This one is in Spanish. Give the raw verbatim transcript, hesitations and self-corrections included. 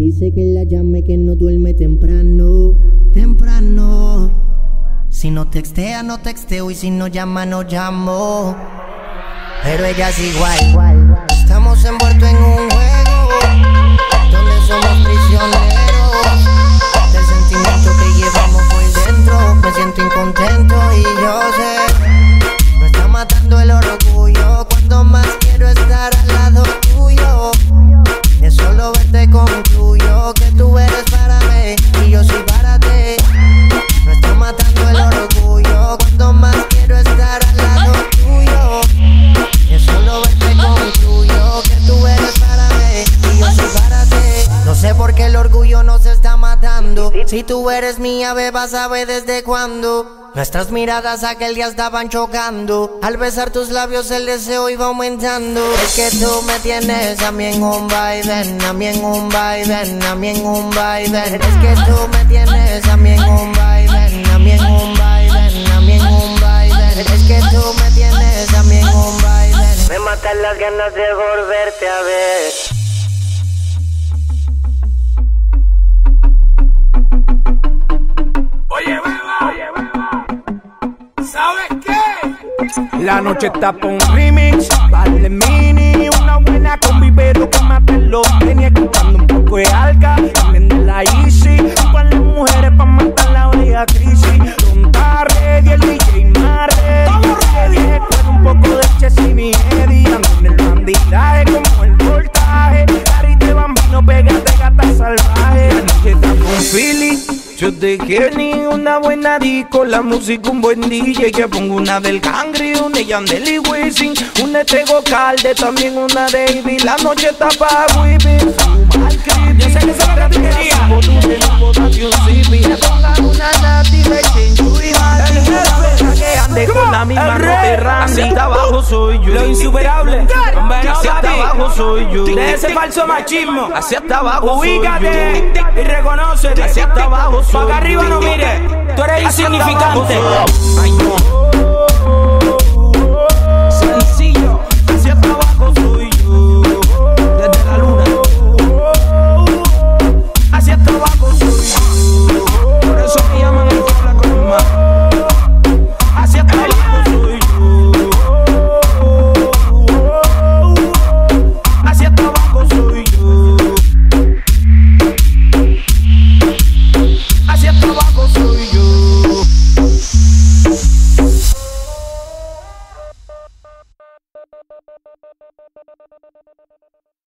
Dice que la llame, que no duerme temprano. Temprano. Si no textea, no texteo. Y si no llama, no llamo. Pero ella es igual. Estamos envueltos en un juego donde somos prisioneros del sentimiento que llevamos por dentro. Me siento incontento y yo sé, me está matando el orgullo. Cuando más quiero estar al lado tuyo, es solo verte concluyo que tú eres para mí y yo soy para ti. Me está matando el orgullo. Cuando más quiero estar al lado tuyo, es solo verte concluyo que tú eres para mí y yo soy para ti. No sé por qué el orgullo nos está matando. Si tú eres mía, beba, sabe desde cuándo. Nuestras miradas aquel día estaban chocando. Al besar tus labios el deseo iba aumentando. Es que tú me tienes a mí en un vaivén, a mí en un vaivén, a mí en un vaivén. Es que tú me tienes a mí en un vaivén, a mí en un vaivén, a mí en un vaivén. Es que tú me tienes a mí en un vaivén. Me matan las ganas de volverte a ver. Oye, beba, oye, beba, ¿sabes qué? La noche está pa' un remix, vale mini, una buena combi, pero que mate los tenía escuchando un poco de alga, también de la Easy, un par de mujeres pa' matar la oreja crisis. Don Tarre, y el D J Marre, un poco de Chessy, mi Eddie, ando en el bandidaje como el voltaje, carite bambino, pégate gata salvaje. La noche está pa' un Philly, yo te quiero ni una buena disco, la música un buen D J, que pongo una del Cangri, una de Yandel y Wisin, una de Tego Calde, también una de Ivy. La noche está pa' whipping, fuma al creepy. Yo sé que eso es lo que tú querías. Me pongan una nati, me echen y jali. Que ande con la misma ropa. Hacia hasta abajo soy yo, lo insuperable. hacia hasta abajo soy yo, De ese falso machismo, hacia hasta abajo soy ubícate yo, y reconócete. hacia hasta abajo soy yo. Pa' acá arriba no mires, tú eres insignificante. Ay no.